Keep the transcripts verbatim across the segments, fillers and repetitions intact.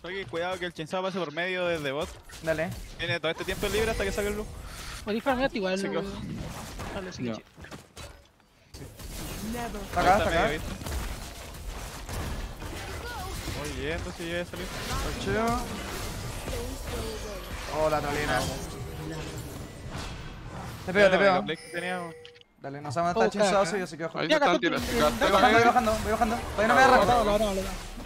Oye, cuidado que el Chainsaw pase por medio desde bot. Dale. Tiene todo este tiempo libre hasta que saque el blue. Podéis farmearte igual. Sí, lo- claro. Dale, sí, Ya. que Está acá, está medio, acá. ¿viste? Muy bien, entonces ya voy a salir. Chido. Oh, la trolina. Te pego, te Mira, la pego. play que teníamos. Dale, no se mata Oh, el Chainsaw, caca. sí, yo sé que bajo. Ahí Voy se Ya, están Gato, tirando. eh, Gato, dale, bajando, voy ahí. bajando, voy bajando. Todavía no me da Lo rango. hago, lo hago, lo hago.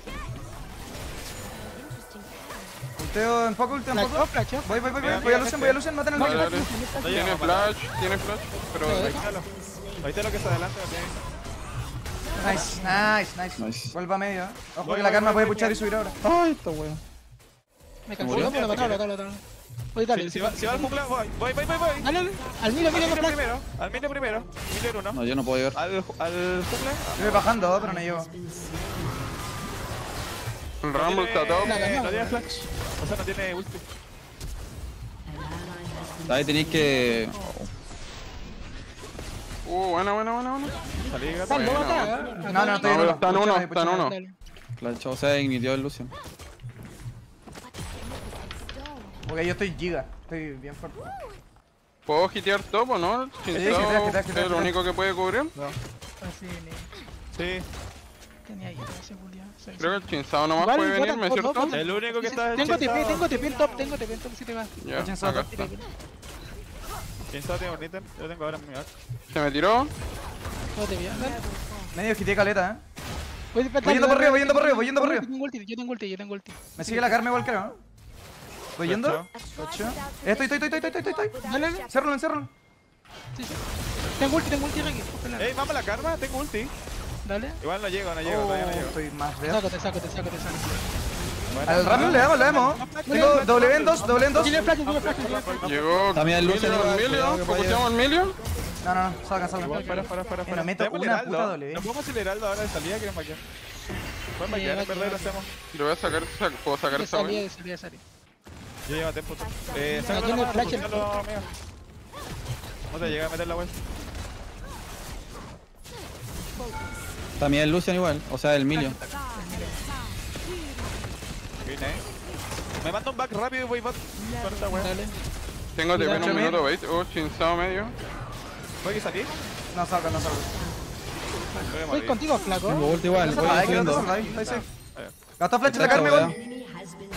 Ulteo en poco, ulteo en Flash, poco. oh, flash, oh. Voy, voy, voy, voy. Mira, Voy a mira, Lucian, voy a Lucian, maten al Dale, Lucian. dale. No Tiene llegamos, flash, tiene flash, pero... Ahí está lo- ahorita lo que está adelante lo tiene. Nice, nice, nice. Nice. Vuelva a medio. Ojo Voy, que la voy, karma voy, puede voy, puchar y voy. subir ahora. Ay, esta wea. Me cansé, ¿Murió? no, pero lo mataron, lo mataron, lo mataron. Voy, dale, Si, si sí, va, si va al jungla, voy, voy, voy, voy, voy. Dale, dale. Al miro, Al miro, minion flash. primero, al minion primero. Minion uno. No, yo no puedo llegar. Al, al jungla. Estoy bajando, pero no llego. El Rumble está top. La ganó. No tiene flash. O sea, no tiene ulti. Ahí tenéis que. Uh, buena, buena, buena, buena. Salí, gato. Está loco acá, ¿eh? No, no, Acá. estoy en No, uno. está en uno, Puchame, está en puchame. uno. Dale. Flash, o sea, ignitió el Lucian. Porque yo estoy giga. Estoy bien fuerte. ¿Puedo hitear top o no? hitea, Chainsaw hitea, hitea, es hitea. el único que puede cubrir. Así, ne- Sí. tenía ahí ese culiao. Sí, sí. Creo que el Chainsaw nomás Igual, puede bota, venirme, bota, ¿cierto? bota. El único que está Tengo T P, Chainsaw- tengo T P en top, tengo T P en top si te vas. Ya, Chainsaw acá top. está. Chainsaw tiene un ítem. Yo tengo ahora en mi arco. Se me tiró. No te vi, dale. Medio quité caleta, eh. Voy Voy yendo por arriba, voy yendo por arriba, voy yendo por arriba. Yo tengo ulti, yo tengo ulti, yo tengo ulti. Me sigue la karma igual creo, ¿no? ¿Voy yendo? Ocho. Ocho. Estoy, estoy, estoy, estoy, estoy, estoy, estoy. Dale, dale. Encérralo, encérralo. Sí, sí. Tengo ulti, tengo ulti, Ricky. Cógela. Ey, vamos a la karma, tengo ulti. Dale. Igual no llego, no llego, Oh, todavía no llego. estoy más Te verde. saco, te saco, te saco, te saco. Bueno, Al Ramiro le damos, le damos. Tengo W en dos, W en dos. Tiene flash, tiene flash, tiene flash. Llegó También el Lucian Emilio, igual, Emilio. cuidado que puede ¿Focuseamos al Emilio? No, no, no, salgan, salgan. Igual, para, para, para, Eh, para. no meto Démosle una Heraldo. puta W. No podemos acelerar ahora de salida, quieren maquear. Pueden maquear, en verdad lo hacemos. Lo voy a sacar, sac- puedo sacar De esa salida, wey. de salida, de salida. Yo llevo tiempo. Eh, Aquí sácalo en el la mano, flash, sácalo, amigo. No te llega a meter la web. También el Lucian igual, o sea, el Milio. Vine, eh. Me manda un back rápido y voy bot. Con esta web. Dale. Tengo T P en Cuidado, un minuto, ¿veis? Oh, Chainsaw medio. ¿Puede que salir? No salgan, no salgan. Voy a Voy morir. contigo, flaco. Tengo ulti igual, voy Ahí, quédate subiendo. solo, ahí, ahí sí. Eh, Gastó flash de Exacto, karma weón. igual.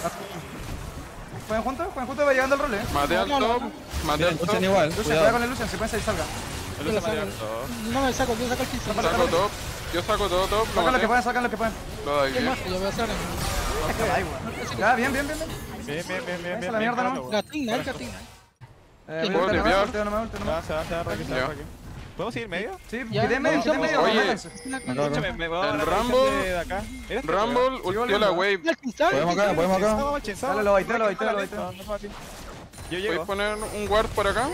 ¿Juegan juntos? ¿Juegan juntos? Va llegando el rol, eh. Maté al No, no, top, no. maté Mira, al el Lucian top. igual, Lucian, cuidado con cuidado. el Lucian, si pueden salir, salga. el Yo uso lo saco. mayor, todo. No me saco, yo saco el kill. Saco top, yo saco todo top, lo Sacan lo que maté. pueden, sacan lo que pueden. Lo da ¿Qué bien. más? Yo voy a hacer. Ay, weón. Ya, bien, bien, bien, bien. Bien, bien, bien, bien. Esa bien, la mierda, bien, ¿no? claro, Gatina, gatina. Eh, Sí, voy a puedo ultear, no me tripear. ulteo, no me ulteo, no me Va, ulteo. se va, se va, Rocky, se va, Ya. Rocky. ¿Podemos seguir medio? Sí, Ya, quité en medio, no, quité en medio. oye. mátense. Acá, acá. Escúchame, me voy a El dar la Rumble- posición de acá. Mira este, Rumble weón. ultió la wave. Podemos acá, podemos acá. Vamos, Chainsaw. Dale, lo baiteo, lo baiteo, lo Lento, baiteo. no fácil. Yo ¿Puedes llego. poner un ward por acá?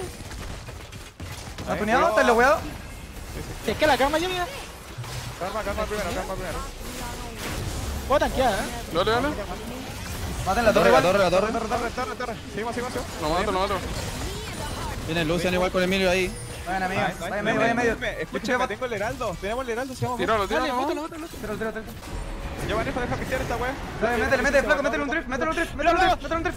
¿Estás tuneado? ¿Estás logueado? Es que la cama yo mira. Calma, calma primero, calma primero. Puedo tanquear, eh. Dale, dale. Maten la torre Torre, igual. la torre, la torre. Torre, torre. Torre, torre, torre. Seguimos, seguimos, seguimos. Lo mato, lo mato. Viene el Lucian igual con el Emilio ahí. Vayan a medio, Ay, ay, vayan a medio, vayan a medio. Escúchame, Escúchame, tengo el heraldo. Tenemos el heraldo, si vamos. Tíralo, Dale, tíralo. bótalo, bótalo. Tíralo, tíralo, tíralo. Yo manejo, deja pistear esta wea. Dale, métele, métele, flaco, métele un drift, métele un drift, métele un drift, métele un drift.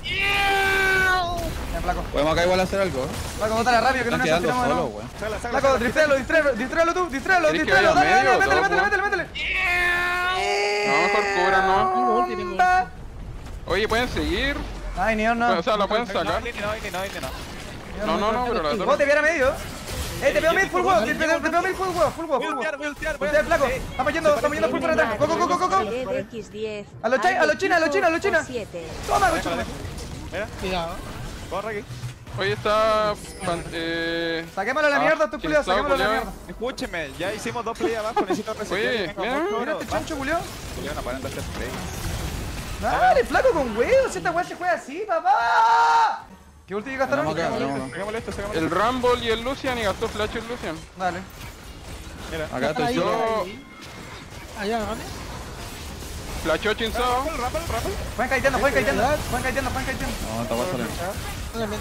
Ya, flaco. Podemos acá igual hacer algo. Flaco, bótala rápido, que no Están nos quedando tiramos de solos, nuevo. weón. Sácala, sácala. Flaco, driftéalo, driftéalo, driftéalo tú, driftéalo, ¿Quieres que driftéalo. vaya Dale, medio dale, o métele, todo, métele, métele, métele. No, mejor cubran, ¿no? Tengo ulti, tengo ulti. Oye, ¿pueden seguir? Ay, Neon no. O sea, la pueden No, sacar. Ini no, Ini no, Ini no. No, no, no, pero la Vos torre. te viera medio. Eh, te pego mid, full wall, te pego te pego mid, full wall, full wall, Voy a full ultear, wall. voy a ultear, voy a Ultea, flaco. Eh, Estamos yendo, estamos yendo full para atrás. Go, go, go, go, go, go. X diez. A los chai- a los chinos, a los chinos, a los chinos. siete. Toma, cocho. Mira, Cuidado. corre aquí. Oye, está... pan- Eh... Saquémoslo a la Ah, mierda, estos culiados, Chainsaw, saquémoslo a la culiao. mierda. Escúcheme, ya hicimos dos plays abajo, necesito resetear. Oye, y tengo mira, mucho Mira oro. este chancho, culiao. Culiao, no paran de hacer play. Dale, flaco con huevos, si esta weá se juega así, papá. ¿Qué ulti gastaron? Tenemos acá, tenemos acá. Saquémosle esto, saquémosle El Rumble y el Lucian y gastó flash el Lucian. Dale. esto. Mira. Acá estoy Ahí, solo. ahí. Allá, ¿vale? Flashó Chainsaw. Rappel, rappel, rappel. Juegan caiteando, juegan caiteando. Juegan caiteando, juegan caiteando. No, está guay salir. Obviamente.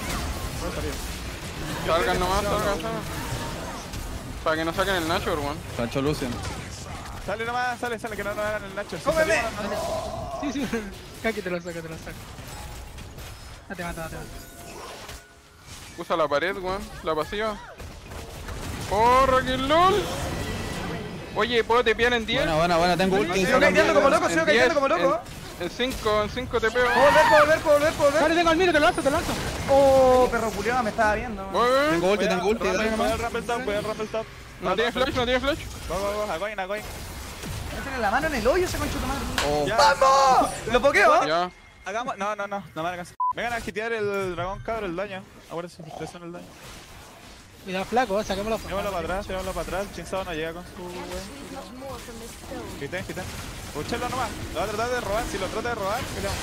Salgan nomás, salgan, salgan. Para que no saquen el Nacho, weón. Plancho Lucian. Sale nomás, sale, sale, que no nos hagan el Nacho. Sí, ¡Cómeme! salimos, no, no. Sí, sí. Kaki te lo saco, te lo saco. No te mata, no te mata. Usa la pared, weón. La pasiva. ¡Porra, que lol! Oye, ¿puedo tepear en diez? Buena, buena, buena, tengo ulti. Sigo caiteando como loco, sigo En caiteando diez, como loco. En cinco, en cinco te pego. Puedo volver, puedo volver, puedo volver, puedo Dale, volver. tengo al miro, te lo lanzo, te lo lanzo. Oh, perro culiao, me estaba viendo. Voy, voy, voy. Tengo ulti, tengo ulti. Voy dale al nomás. Rumble Top, voy al Rumble Top. No tiene flash, no tiene flash. Go, go, go, agoin, agoin. Tiene la mano en el hoyo ese concho tu madre. Oh, Ya. ¡Vamos! Lo pokeo. Ya. Hagamos. No, no, no, no me alcanza. Vengan a hitear el dragón cabro, el daño. Ahora se frustración el daño. Cuidado, flaco, saquémoslo. Llevémoslo para atrás, llevémoslo para atrás. Chinzado no llega con su weón. Quiten, quiten. Escúchalo nomás. Lo va a tratar de robar. Si lo trata de robar, quitamos.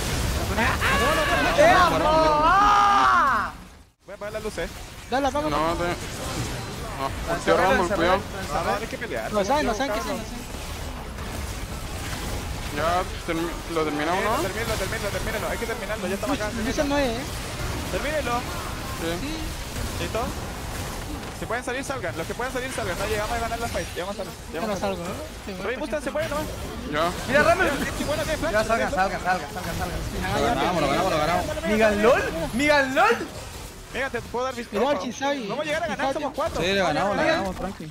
¡Eh, ¡ah! Voy a apagar las luces. Dale, apago. No, te. No, ulti Rumble, cuidado. No, no, hay que pelear. No saben, no saben qué son. Ya termi- lo terminamos, ¿no? Termínalo, termínalo, termínalo. Hay que terminarlo, ya estamos acá. Lucian no es, eh. Termínelo. Sí. ¿Listo? Si pueden salir, salgan. Los que puedan salir, salgan. No llegamos a ganar la fight. Llegamos a salir. Yo Llegamos no a salir. salgo, ¿no? Sí, bueno, Rey, Busta, se puede nomás. Ya. Mira, Rumble. Sí, bueno, tiene flash. Ya, salgan, salgan, salgan, salgan, salgan. Lo ganamos, lo ganamos, lo ganamos. ¿Migan LOL? ¿Migan LOL? Venga, te puedo dar mis Cuidado, ojo. Chinsabi. Vamos a llegar a ganar, Chinsabi. somos cuatro. Sí, le Vamos a ganamos, le llegar a ganamos, tranqui.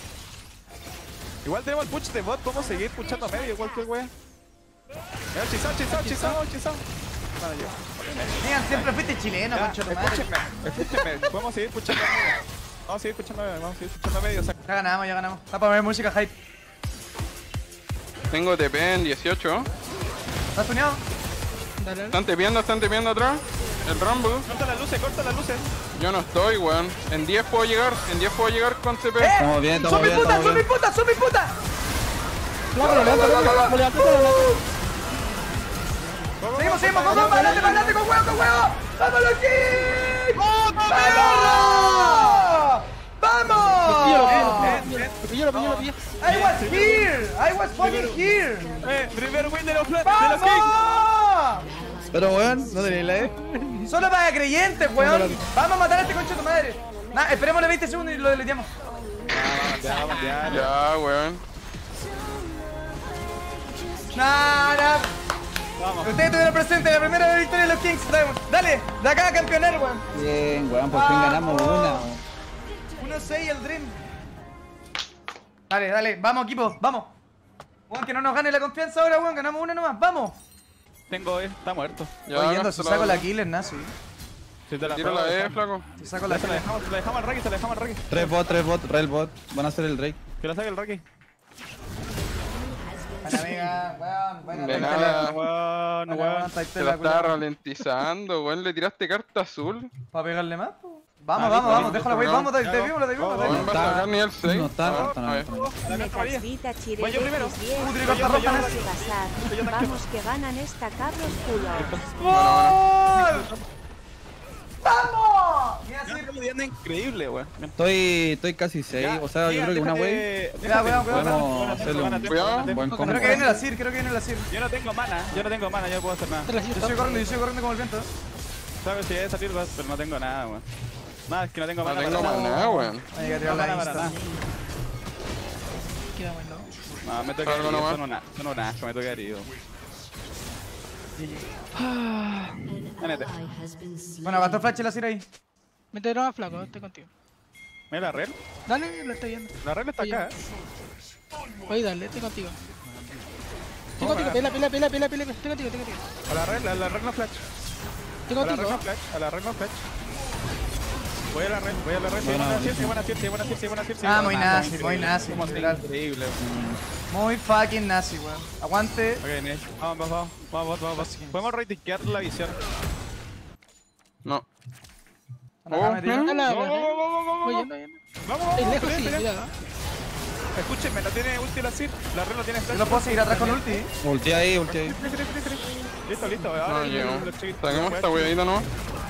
Igual tenemos el push de bot, podemos seguir puchando medio, cualquier wea. Mira, chisao, chisao, chisao, chisao. Vale, yo. Migan, siempre fuiste chileno, Ya, concho tu madre. escúchenme, escúchenme. Podemos seguir puchando medio. Vamos a seguir puchando medio, vamos a seguir puchando medio. O sea, Ya ganamos, ya ganamos. Está para ver música hype. Tengo T P en dieciocho. ¿Estás tuneado? Dale, dale. Están tepeando, están tepeando atrás. El Rumble. corta las luces, corta las luces. Yo no estoy, weón. En diez puedo llegar, en diez puedo llegar con T P. ¡Eh! Estamos bien, estamos ¡Son mis bien, putas, estamos son mis bien. putas, son mis putas! Flaco, lo levanto, lo levanto, lo levanto, lo levanto. Seguimos, seguimos, vamos, para adelante, para adelante, con huevo, con huevo. ¡Vámonos aquí! ¡Vamos! Lo pillo, lo ¡Vamos! pillo, lo pillo, lo pillo, lo pillo. I was here! I was fucking here! Eh, primer win de los, fla- de los Kings. ¡Vamos! Pero weón, no tenéis la E. Solo para creyentes, weón. Vamos a matar a este concho de tu madre. Nah, esperémosle veinte segundos y lo deleteamos. Ya, vamos, ya, ya. Ya, weón. Nah, nah. Vamos. Ustedes tuvieron presente la primera victoria de los Kings. Dale, de acá a campeonar, weón. Bien, weón, por fin ganamos una. uno seis el Dream. Dale, dale, vamos equipo, vamos. Weón, que no nos gane la confianza ahora, weón. Ganamos una nomás, vamos. Tengo, eh, está muerto. Ya, Oye, yendo, si gastalo. saco la killer, nazi. Si te la Tiro juego, la E, dejamos. flaco. Si saco la Se la killer. dejamos, se la dejamos al Raki, se la dejamos al Raki. Tres bot, tres bot, rel bot. Van a hacer el Drake. Que la saque el Raki. Buena amiga, weón. Buena, De buena, nada. No, no, buena, weón. buena, Se taitela, la está culiao. ralentizando, weón. Le tiraste carta azul. ¿Para pegarle más? po? Vamos, Ah, vamos, listo, vamos, listo, déjalo, wey, perdón. vamos, te Ya, vimos, te vimos, vamos, te Weón, vimos. va a sacar nivel seis. No está, no está, no A ver. está. La carta María. Necesita Voy yo primero. Uh, tiene Yo, carta yo, roja, yo, nazi. que pasar. Vamos que ganan esta cabros culos. ¡Gol! ¡Vamos! Mira, Ya, sí. estamos lidiando increíble, weón. Estoy, estoy casi seis. O sea, yo creo que una wave Cuidado, cuidado, cuidado. podemos hacerle un Cuidado. buen combo. Creo que viene la Sir, creo que viene la Sir. Yo no tengo mana, yo no tengo mana, yo no puedo hacer nada. Te la sigo, Yo sigo corriendo, yo sigo corriendo como el viento. Sabes si hay que salir, vas, pero no tengo nada, weón. Nada, es que no tengo No mana. tengo para nada. maná, weón. Hay que No tirar mana la para nada. insta. Queda bueno. No, me toca Algo herido, nomás. eso no na- eso no naco, me toca herido. Nete, Bueno, gastó flash la Sir ahí. Mete droga, flaco, estoy contigo. mira la red. Dale, lo estoy viendo. La red está Oye. acá, eh. Oye, dale, estoy contigo. Estoy contigo, pela, pela, pela, pela, pela, estoy contigo, estoy contigo. A la red, a la red no flash. Estoy A la red contigo. no flash, a la red no flash. Voy a la red, voy a la red. Sí, Bueno, buena sí. Circe, buena Circe, buena Circe, buena Circe. Ah, muy Ah, nazi, increíble. muy nazi, Como literal. increíble. Muy fucking nazi, weón. Aguante. Ok, Nick. Vamos, vamos, vamos, vamos, vamos, vamos. Podemos reitiquear la visión. No. Acá Oh, metido. ¿eh? Dale, Go, go, go, go, go, Voy go. yendo, yendo. Vamos, vamos, Estoy lejos, pelea, sí, pelea. cuidado. Escúchenme, no tiene ulti la Sir. La red no tiene Yo flash. no puedo seguir atrás con ulti. Ulti ahí, ulti ahí. Listo, listo. No Ahora llego. los chiquitos. Saquemos esta weadita, ¿no?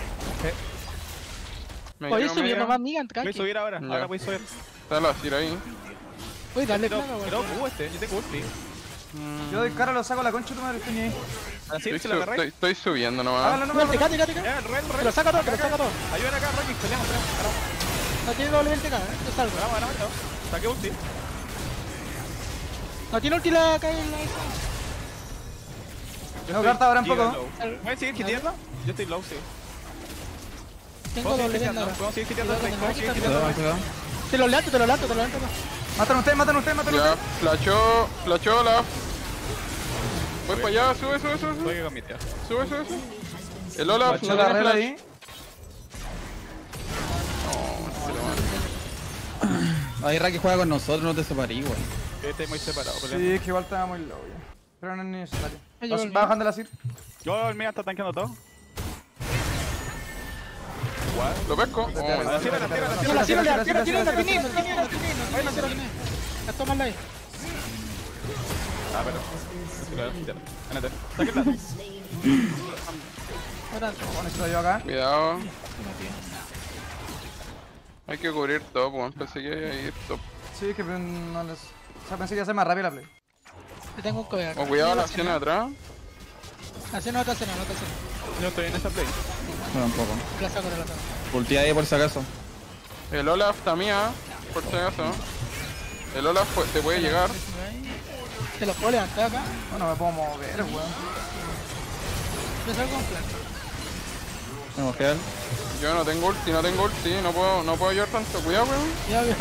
Me Oye, quedo subir media. nomás, Migan, Voy a tranqui. subir ahora, Ya. ahora voy a subir. Está la Sir ahí. Oye, dale, Pero, flaco, pero weón. uh, este, yo tengo ulti. Yo doy cara, lo saco a la concha de tu madre, estoy ni ahí. La Estoy, Sir, si la su- agarráis. estoy, estoy subiendo nomás. Hágalo, no me Suerte, cate, cate, cate. Eh, red, red. Te lo saca todo, te lo saca todo. Ayuden acá, Rocky, peleamos, peleamos. Paramos, No tiene doble T K, eh. Yo salgo. paramos, paramos, paramos. Saqué ulti. No tiene ulti la cae en la esa. Tengo carta ahora un giga poco. low. ¿Puedes seguir quiteando? Yo estoy low, sí. Tengo ¿Puedo doble seguir venda quiteando? ahora. ¿Puedo seguir quiteando? Cuidado con ¿Puedo el seguir mágico, quiteando? Cuidado, cuidado. Te lo levanto, te lo levanto, te lo levanto. Matan ustedes, matan ustedes, matan Ya, ustedes. flashó, flashó la. Voy para allá, sube, sube, sube, Voy sube, a con mi tía. sube, sube, sube. El Olaf, Yo no la tiene arreglo flash. ahí. Ahí Raki juega con nosotros, no te separís, weón. Yo estoy muy separado. Sí, peleando. es que igual estaba muy low ya. Pero no es necesario. Ya llegó Va el va mío. bajando la Sir. Yo, el mío está tanqueando todo. Igual. Lo pesco. Oh, Tírala, tírala, tírala, Tira, tírala. tira, tira, tira, tira, tira, la tira, tiene, tira, la tiene, la tiene. Ahí la tiene. La tomas ahí. Ah, pero. Tírala, tírala. Ándate. Sáquenla. Ahora, Bueno, necesito yo acá. cuidado. Hay que cubrir top, weón. Pensé que iba a ir top. Sí, que no les... O sea, pensé que iba a ser más rápida la play. te tengo un cover. O cuidado la escena de atrás. La cena, otra cena, otra cena. Yo estoy en esa play. Bueno, un poco. La saco, la saco. Ulti ahí por si acaso. El Olaf está mía, por si acaso. El Olaf pu- te puede llegar. Te lo puedo levantar acá. No, no me puedo mover, weón. Yo salgo con plan. Tenemos gel. Yo no tengo ulti, no tengo ulti, no puedo, no puedo ayudar tanto. Cuidado, weón. Ya, ya,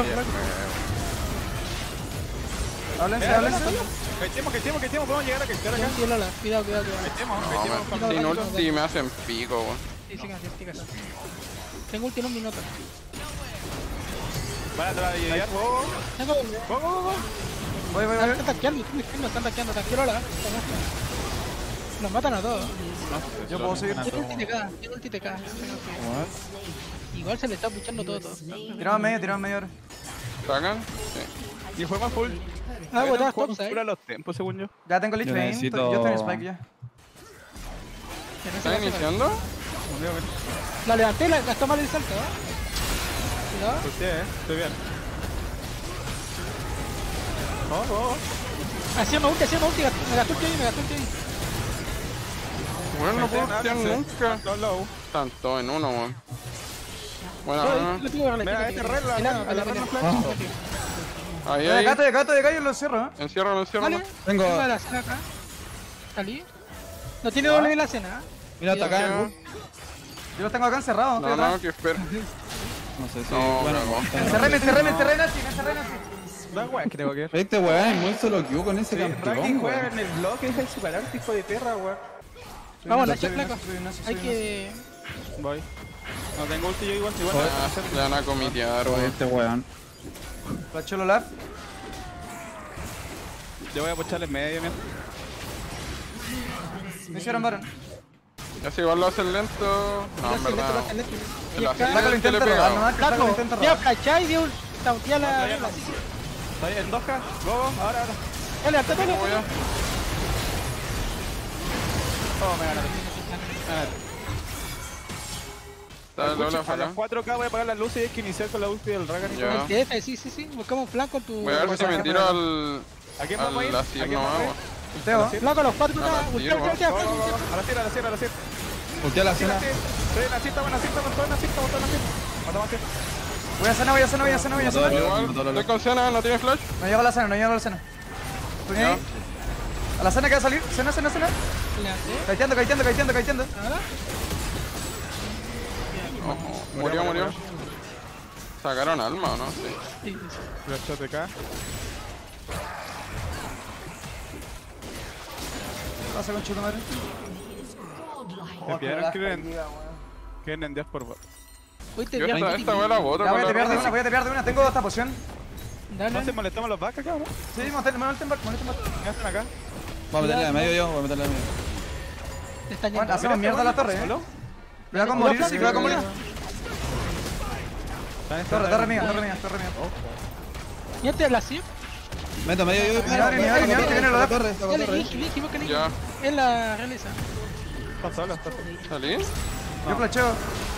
Háblense, háblense. Caitemos, caitemos, caitemos. Podemos llegar a caitear acá. ya. Cuidado, cuidado, cuidado. Caitemos, No, caitemos. man, sin ulti me hacen pico, weón. Sí, sí, sí, sí, sí. Tengo ulti en un minuto. Van a tratar de llegar. Go, Tengo... go, go, go, go. Voy, voy, voy. Están tanqueando, están tanqueando, tranquilo la. Nos matan a todos. Yo puedo seguir. Tiene ulti T K, tiene ulti T K. Igual se le está puchando todo, todo. Tiramos medio, tiramos medio ahora. ¿Sacan? Sí. Y fue más full. Ah, Era botas un juego tops ahí. full a los tiempos, según yo. Ya tengo Lich Yo Bane. necesito- Yo estoy en Spike ya. Que no se ¿Están la saca. iniciando? La levanté, la, la toma el salto, ¿eh? Cuidado. Pues sí, eh. Estoy bien. Oh, oh, oh. Haciendo ulti, haciendo ulti, me gastó ulti ahí, me gastó ulti ahí. Bueno, no puedo Nada, ultiar no sé. nunca. Low, low. Están todos en uno, weón. Bueno, Yo, bueno. lo tengo que Mira, ganar, este tengo que red, la- ganar. la- Pelea, la- pelea, la- pelea. Ahí, De ahí. acá, de acá, de acá, yo lo cierro, eh. Enciérralo, enciérralo. Vale, Tengo- tengo la cena acá. Salí. No tiene doble la cena, ¿eh? Mira, hasta acá. Ya. Yo los tengo acá encerrados. No, estoy no, atrás. que espera. No sé si. No, bueno, cagó. está- Encerré, me encerré, me encerré, Nazi, me encerré, Nazi. Da weón, creo que. Este weón es muy solo Q con ese Sí, Raki campeón, juega weón. en el bloque, es el superarte, hijo de perra, weón. Vamos, la Nazi, check, flaco. Nazi, soy Nazi, Hay soy que... Voy. No tengo ulti yo igual, igual. Joder. nada, hacer- Ya van a comitear, weón. Este weón. Nazi. Flacho el Olaf. Yo voy a pocharle en medio, mira. Me hicieron Baron. Ya si igual lo hacen lento. No, en verdad. no. Y La acá... gente- Flaco lo le intenta pega. robar, nomás que Flaco lo Flaco, intenta ya robar. cachai, dio un... Tautea la... Ya, ya, la- Está bien, en dos K. Go, go, ahora, ahora. Dale, harta, dale, Voy a- Oh, me ganaron. Está el Olaf A acá. las cuatro K voy a apagar las luces y hay que iniciar con la ulti del Rakan. y Ya. todo. El T F, sí, sí, sí. Buscamos un flanco en tu... Voy a ver si me tiro al. ¿A quién vamos a ir? al ¿A Asir quién nomás, vamos a ir? weón. Teo. Flaco, los cuatro, A la una... tiro, Ultea, weón. ultea, Go, go, ultea. go. A la cierra, a la cierra, a la cierra. Ultea la cena. Estoy en la cita, buena cita, con todo en la cita, con todo en la cita. Matamos a cita. Voy a cena, voy a cena, voy a cena, voy a Mató a cena. Lolo, Igual, mató a Lolo. estoy con Cena, no tiene flash. No llego a la cena, no llego a la cena. Estoy Ya. ahí. A la cena que va a salir. Cena, cena, cena. Levanté. Caiteando, caiteando, caiteando, caiteando. Ahora. Ojo, murió, murió. Sacaron alma, ¿o no? Sí. Sí, sí, sí. Flash shot de acá. ¿Qué pasa con Chuto madre? Me pidieron que en- que en Dios por bot. Hoy te Yo vi a esta, Miki. esta wea la boto Ya voy a con la tepear de roja. una, voy a tepear de una. Tengo esta poción. Dale. ¿No se molestamos los vacas, cabrón? Sí, monten, monten back, monten back. ¿Qué hacen acá? Voy a meterle de medio yo, voy a meterle de medio. Te están Bueno, yendo. hacemos mierda a la torre, eh. ¿Solo? Cuidado con No, morir, Flaco, sí, cuidado con morir. Están en Torre, esta- torre mía, torre mía, torre mía. ¿Y este es la zip? Meto medio yo. Mira, mira, mira, mira, que viene lo de- torre, esta Dale, torre. Link, Link, invoca Link. Ya. Es la realiza. Están solos, están solos. ¿Salí? Yo flasheo.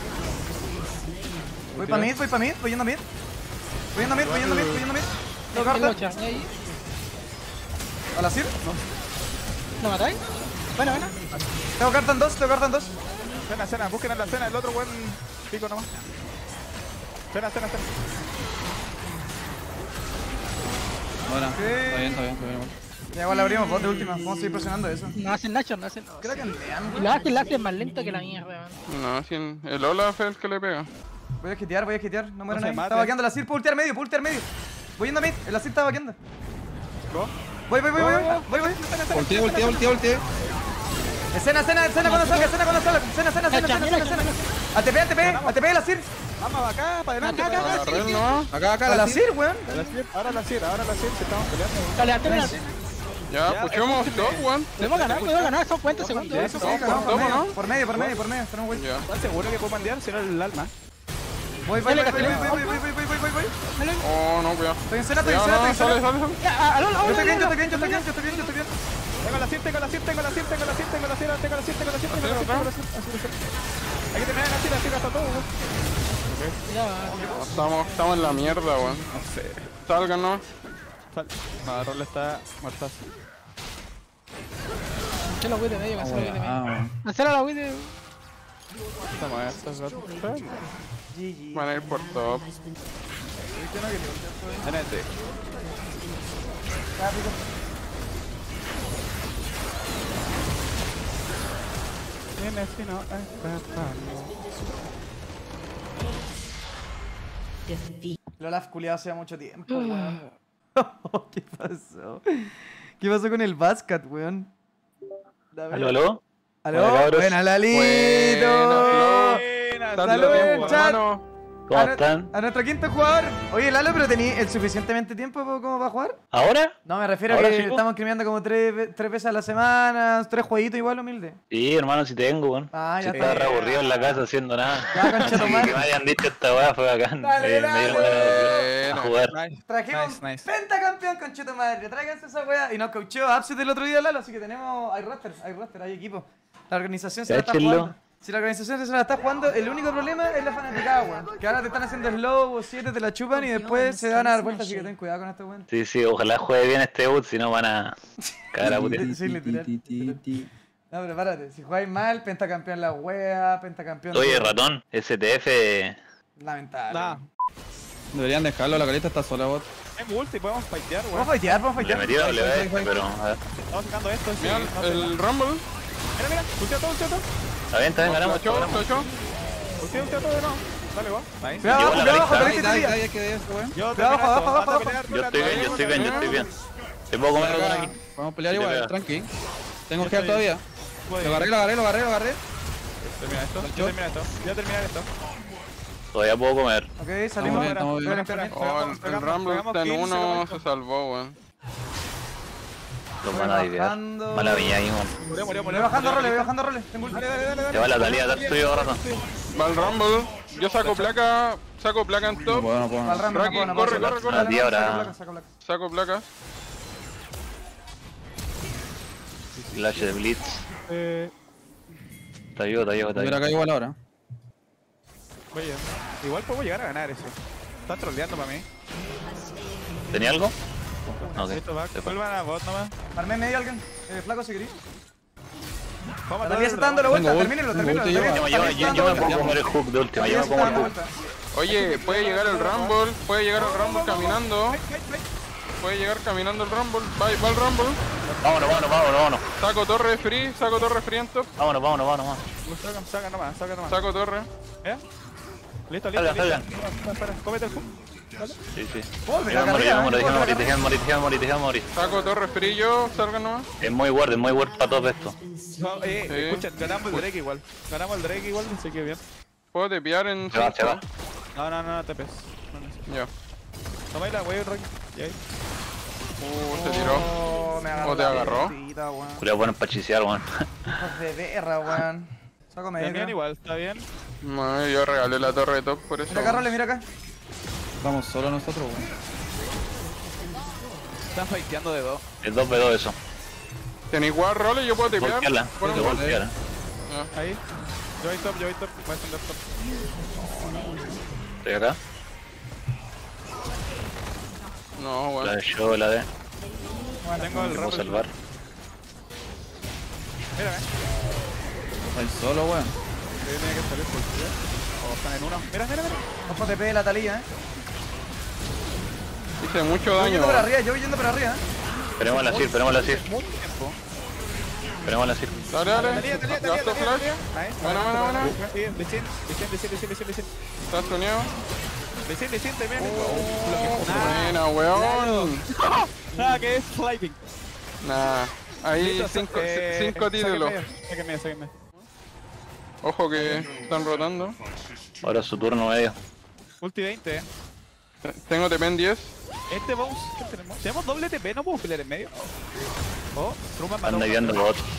Voy pa' mid, voy pa' mid, voy yendo a mid. Voy yendo a mid, voy yendo a mid, voy yendo a mid. Tengo El carta. Locha, ahí. ¿A la Sir? ¿Lo matáis? Bueno, bueno. Tengo carta en dos, tengo carta en dos. Cena, cena, busquen en la cena, el otro buen pico nomás. Cena, cena, cena. Buena. Sí. Está bien, está bien, está bien. Ya igual la abrimos, bot de última. Vamos a seguir presionando eso. No hacen Nacho, no hacen. Creo que andean, Y lo hace, lo hace más lento que la mierda, weón. No, sin... el Olaf es el que le pega. Voy a hitear, voy a hitear. No muero se nadie. mate. Está vaqueando la Sir, puedo ultear medio, puedo ultear medio. Voy yendo a mid, el Sir está vaqueando. Go. Voy, voy, voy, voy, voy, voy. Voltea, voltea, voltea, voltea. Escena, escena, escena cuando salga, escena cuando salga. Escena, escena, escena, escena, escena, escena. A T P, A T P, A T P la Sir. Vamos acá, para adelante. Acá, acá, Agarré el no. Acá, acá, A la la Sir. Sir, weón. Ahora la Sir, ahora la Sir, se estaban peleando. Dale, date una. Ya, Ya, puchemos es dos, weón. Podemos ganar, podemos ganar, son cuarenta segundos. ya, Eso eso sí. Sí, ganamos por ¿Cómo, medio, no? por medio, por medio, por medio. Tenemos wey. Ya. ¿Estás seguro que puedo bandear? Si no, el alma. Voy, voy, voy, Dale, voy, voy, dale. voy, voy, voy, voy, voy, voy. Oh, no, cuidado. Estoy en cena, estoy en Ya, cena, no, estoy en sale, cena. sale, sale. Ya, aló, aló, Yo estoy bien, yo aló. estoy bien, yo estoy bien, yo estoy bien, yo estoy bien. Tengo la Sir, tengo la Sir, tengo la Sir, tengo la Sir, tengo la Sir, tengo la Sir, tengo la Sir, tengo la Sir, tengo la Sir, tengo la Sir. Hay que terminar la Sir, así gasta todo, weón. Ya, Estamos, estamos en la mierda, weón. No sé. Salgan, ¿no? Sal. No, Rol está muertazo. cancela la Wii de medio, cancela la Wii de medio. Ah, Cancela la Wii de. Está muerto, gato. G G. Van a ir por top. Tenete. Viene si no El Olaf culiado hace mucho tiempo, weón. ¿Qué pasó? ¿Qué pasó con el Bascat, weón? ¿Aló, aló? ¿Aló? Hola, cabros. Buena, Lalito. Buena, Flo. Salud Tanto en el tiempo, chat. hermano. ¿Cómo A nu- están? A nuestro quinto jugador. Oye, Lalo, ¿pero tení el suficientemente tiempo po- como para jugar? ¿Ahora? No, me refiero a Ahora que sí, po. estamos criando como tres, ve- tres veces a la semana, tres jueguitos igual, humilde. Sí, hermano, sí tengo, weón. Ah, ya Sí, está. estaba re aburrido en la casa haciendo nada. Ya, concha tu Así madre. que me hayan dicho esta weá fue bacán. Dale, me, me dieron dale. ganas de- a jugar. Nice. Trajimos Nice, nice. pentacampeón con Cheto Madre. Tráiganse esa wea. Y nos coacheó Upset el otro día, Lalo, así que tenemos. Hay roster, hay roster, hay equipo. La organización se la está Cáchenlo. jugando. Si la organización se la está jugando, el único problema es la fanaticada, weón. Que ahora te están haciendo slow o siete, te la chupan y después se van a dar vueltas, así que ten cuidado con esto, weón. Sí, sí, ojalá juegue bien este ult, si no van a cagar a putear. Sí, literal. No, prepárate. Si jugáis mal, pentacampeón la wea, pentacampeón. Oye, de- ratón, S T F. Lamentable. Nah. Deberían dejarlo, la caleta está sola, bot. Es multi, podemos fightear, Vamos a weón. fightear, vamos a Le fightear. metí doble B, pero a ver. Estamos sacando esto. sí, Mira, no sé el nada. Rumble. Mira, mira, ultea todo, ultea todo. Está bien, está bien, ganamos. Flashó, ganamos. flashó. Ultea, ultea todo de nuevo. Dale, va. Nice. Cuidado abajo, Llegó la cuidado abajo, brisa. Calista Dale, y dale, tira. dale, que de eso, weón. Yo Cuidado, termino abajo, esto, abajo, anda a abajo. pelear, Yo estoy pelear, bien, yo estoy bien, yo estoy bien. Te puedo comer algo por aquí. Vamos a pelear Sí, igual, pega. tranqui. Tengo Yo que estoy- todavía. Puede Lo ir. agarré, lo agarré, lo agarré, lo agarré. Termina esto, Yo- yo termino esto. Yo terminar esto. Todavía puedo comer. Ok, salimos. bien, estamos bien. Esperen, esperen. Oh, el, el Pegamos, Rumble pegamos está en quince uno, segundos. se salvó, weón. Los Voy van a idear. bajando. Mala viña ahí, weón. Murió, murió, Voy murió. bajando roles, voy bajando roles. Tengo el... Dale, dale, dale, dale. Te va la talía, atrás tuyo, ratón. Va el Rumble. Yo saco placa, saco placa en No top, puedo, no puedo. Al Rambo, no Raki, puedo, no puedo. corre, corre, corre. Dale, Tía, saca ahora- placa, saca placa. saco placa. Flash de Blitz. Eh, Está vivo, está vivo, está Mira vivo. acá igual ahora. Oye, igual podemos llegar a ganar eso. Están troleando para mí. ¿Tenía algo? Ok. Esto va, se fue. vuelvan a bot nomás. Armé medio alguien. Eh, flaco, si querís. Vamos a La matar Talía se está dando la al vuelta, Tengo ult, termínenlo, tengo termínenlo. ult, Talía- Yo, yo, Talía se yo, está yo dando me vuelta. puedo comer el hook de última, yo Talía me se como está el dando hook. vuelta. Oye, puede llegar el Rumble, puede llegar el Rumble caminando. Puede llegar caminando el Rumble. Va, va el Rumble. Vámonos, vámonos, vámonos, vámonos. Saco torre free, saco torre free en top. Vámonos, vámonos, vámonos. bot. Saca, saca nomás, saca nomás. Saco torre. ¿Eh? Listo, listo, Salgan, listo. salgan. Espera, espera, cómete el hook. Sí, sí. Oh, me Déjame la morir, déjame morir, carrera, déjame morir, eh. déjame morir, déjame morir, déjame morir. Saco torre free yo, salgan nomás. Es muy word, es muy word para todos esto. No, eh, Sí. escucha, ganamos el Drake igual. Ganamos el Drake igual, así que bien. Puedo tepear en Se va, se va. No, no, no, no te pes. No, no, no. Ya. Toma la wey, Rocky. Y ahí. Uh, se tiró. Oh, me agarró. ¿O te la agarró? puntita, weón. Cuidado, bueno para chisear, weón. Hijos de perra, weón. Saco medio. También creo. igual, está bien. No, yo regalé la torre de top por eso. Mira acá, roles, mira acá. Estamos solo nosotros, weón. Están fighteando de dos. Es dos v dos eso. ¿Tenéis guard roles? Yo puedo tepear. Voltearla, Pon un de gol. voltear. Ahí. Yo voy top, yo voy top. Voy a defender top. Estoy acá. No, La bueno. de show, la de. Tengo el Te puedo rap. salvar. Mírame. Estáis solo, weón. Que tiene que salir por ti. O están en uno. Mira, mira, mira. Ojo T P de la Talía, eh. Hice mucho Yo voy daño. yendo para weón. arriba, yo voy yendo para arriba, eh. Esperemos la Sir, esperemos la Sir. Mucho tiempo. Esperemos la Sir. Dale, dale. Talía, talía, talía, Gasto talía, flash. talía. Ahí. Buena, buena, buena. Bien, Lecin, Lecin, Lecin, Lecin, Lecin, Lecin. Estás tuneado. Lecin, Lecin, también. Buena, weón. Nada, que es sliding. Nah. Ahí Listo, cinco, eh, cinco sáquenme, títulos. Sáquenme, sáquenme. Ojo que están rotando. Ahora su turno medio. Ulti veinte, eh. Tengo T P en diez. Este boss, ¿qué tenemos? Tenemos doble T P, no puedo pelear en medio. Oh, Truman mató. Anda guiando los bots.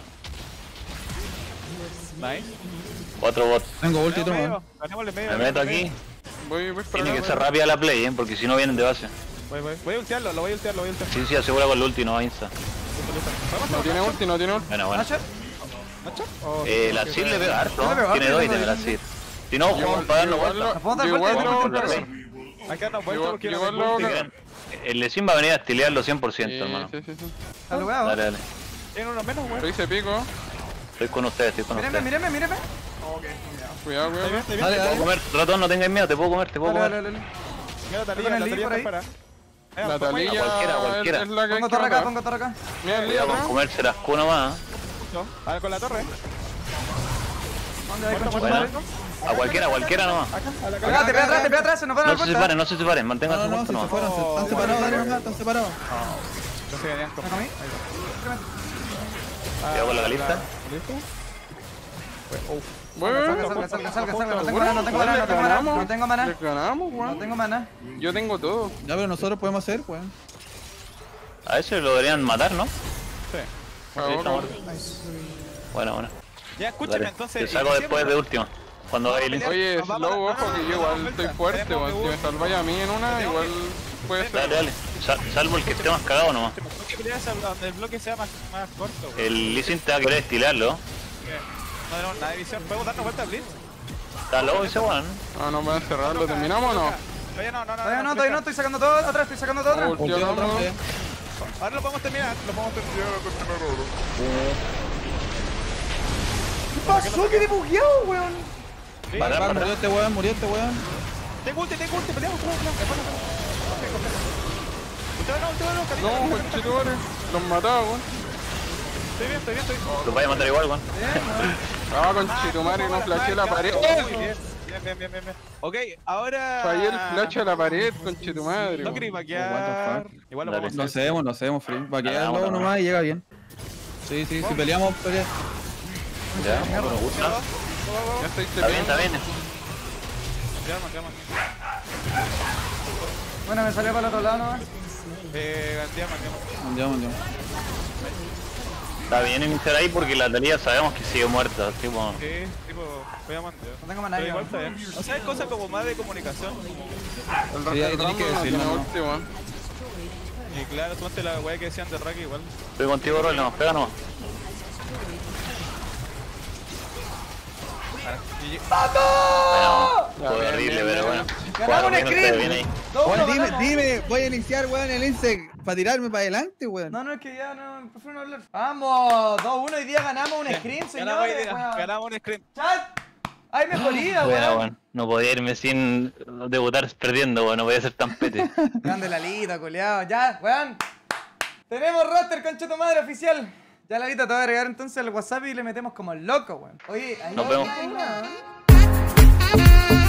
Nice. Cuatro bots. Tengo ulti, Ganemos Truman. medio, ganémosle medio. Me meto ganémosle aquí. Voy, voy para Tiene que acá. ser rápida la play, ¿eh? Porque si no vienen de base. medio. Voy, voy. Voy a ultearlo, lo voy a ultear, lo voy a ultear. Sí, sí, asegura con el ulti, no va insta. Listo, listo. ¿Podemos No hacer tiene un ulti, no tiene ulti. Bueno, bueno. ¿Nacho? matchup? ¿O- Eh, la o- Sir le pega harto. Yo le pego harto, Tiene yo dos le ítems pego la Sir. Si no, jugamos para darnos vuelta. ¿Nos podemos dar Yo vuelta? igual ¿Podemos lo- dar Sí. vuelta? Hay que darnos vuelta Igual- porque no igual tengo lo- ulti. Miren, el Lecin va a venir a stilearlo cien por ciento, Sí, hermano. sí, sí, sí. Está lugado. Dale, dale. Tiene uno menos, Lo weón. hice pico. Estoy con ustedes, estoy con Míreme, ustedes. míreme, míreme. Cuidado, Está bien, cuidado. está bien. Dale, Te puedo dale. comer, ratón, no tengáis miedo, te puedo comer, te puedo Dale, comer. dale, dale. Mira, Talía, con el la lead Talía por está ahí. para. Eh, La toma ahí, talilla cualquiera, cualquiera. es la que hay Pongo que torre acá, matar. pongo torre acá. Mira el Cuidado líder, con ¿no? comerse las Q nomás. ¿eh? abajo. A ver, con la torre. ¿Dónde hay Muerto, concha muerto, madre? muerto. A cualquiera, a cualquiera nomás. Acá, a la Acá, cara. te pega atrás, te pega atrás, se nos van a No dar se vuelta. separen, no se separen, mantengan No, su no, punto si se nomás. fueron, se- están separados, dale, están separados. No se venían con- ¿Me comí? Cuidado con la calista. ¿Listo? Voy, Salga, voy, salga, voy. salga, salga, salga. No tengo mana, no tengo mana, no tengo mana. No tengo mana. Les ganamos, No weón. tengo mana. Yo tengo todo. Ya, pero nosotros podemos hacer, weón. A ese lo deberían matar, ¿no? Sí. Sí, Ahora. está muerto. Bueno, bueno. Ya, escúchame, Dale. entonces. Te saco después de última. Cuando haga el Oye, Vamos, vamos, Slow, no, ojo no, que no, yo no, igual no, estoy no, fuerte, tenemos weón. que Si me salváis a mí en una, tenemos igual puede Dale, ser. dale. Sal- salvo el que esté más cagado nomás. Hay que pelear hacia donde el bloque sea más, más corto, güey. El Lee Sin te va a querer estilarlo. No tenemos nada de visión. ¿Podemos darnos vuelta al Blitz? Está loco ese weón. Ah, no, van a cerrar, ¿lo terminamos o no? Todavía no, no, no. Todavía no, todavía no, estoy sacando todo atrás, estoy sacando todo atrás. Ulti al Ulti otra hombro. vez. Ahora lo podemos terminar. Lo podemos terminar. ¿Qué pasó? ¿Qué de bugueado, weón? Sí. Para, Par, para. murió este weón, murió este weón. Tengo ulti, tengo ulti. Peleamos, peleamos, peleamos. Usted no, usted no, No, Carita. conchetumare. Los mataba, weón. Estoy bien, estoy bien, estoy bien. Los vaya a matar igual, weón. Ah, conchetumare, no flasheé la pared. Muy bien. Bien, bien, bien, bien, bien. Ok, ahora. Fallé el flash a la pared, conchetumadre. No weón. quería What vaquear. the Igual lo Dale. vamos a No hacer. hacemos, no hacemos, free. Va a quedar Hagamos, luego hagamos. nomás y llega bien. Sí, sí, si peleamos, pelea. Ya, me gusta. Ya estoy Está bien, está bien. Llama, llama. Bueno, me salió para el otro lado nomás. Eh, llama, llama. Ya, ya. Está bien iniciar ahí porque la Talía sabemos que sigue muerta. Tipo, Sí, tipo, voy a mandar. No tengo mana Pero ahí, igual weón. está bien. O sea, hay cosas como más de comunicación. El Sí, ahí Raster tenés que Rumble no decirlo, tiene ¿no? ulti, weón. Y claro, suponte la weá que decían de Raki igual. estoy contigo, Rol, no, pega nomás. Bueno, Ya, fue bien, horrible, bien, pero bien. bueno. Ganamos un Cuatro minutos screen. bien ahí. Dos, uno, Weón, dime, ganamos. dime, voy a iniciar, weón, el insect para tirarme para adelante, weón. No, no, es que ya no, prefiero no hablar. Vamos, dos uno, hoy día ganamos un screen, Ganamos hoy señores. día, weón. ganamos un screen. Chat, hay mejoría, Bueno, weón. bueno, no podía irme sin debutar perdiendo, weón, no podía ser tan pete. Grande Lalito, culiao. Ya, weón. Tenemos roster, concha tu madre, oficial. Ya, Lalito, te voy a agregar entonces el WhatsApp y le metemos como loco, weón. Oye, ahí Nos va vemos. bien, weón.